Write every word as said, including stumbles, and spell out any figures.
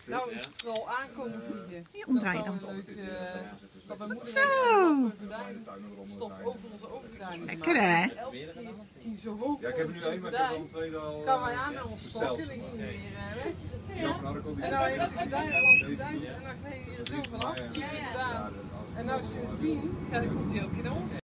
Nou is het vooral aankomen vliegen. Hier omdraaien dan. Dat is nou een leuk, uh, dat mijn moeder Zo. heeft stof over onze overgedaan. Lekker hè? Zo hoog. Ja, ik heb er nu één, maar ik heb er al een tweede al. Kan wij aan met ons stok en dan ging hij weer uh, weg. Ja, nou, dan kon die En nou heeft hij gedaan en dan gedaan en dan kreeg hij er zo vanaf. En nou sindsdien gaat, komt hij ook in ons.